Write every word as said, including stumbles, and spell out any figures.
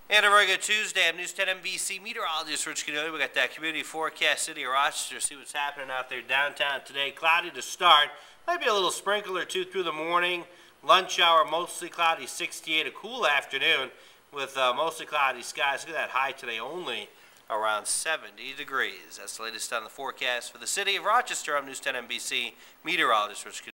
And a very good Tuesday. I'm News ten N B C Meteorologist Rich Caniglia. We got that community forecast, City of Rochester. See what's happening out there downtown today. Cloudy to start. Might be a little sprinkle or two through the morning. Lunch hour, mostly cloudy, sixty-eight. A cool afternoon with uh, mostly cloudy skies. Look at that high today, only around seventy degrees. That's the latest on the forecast for the City of Rochester. I'm News ten N B C Meteorologist Rich Caniglia.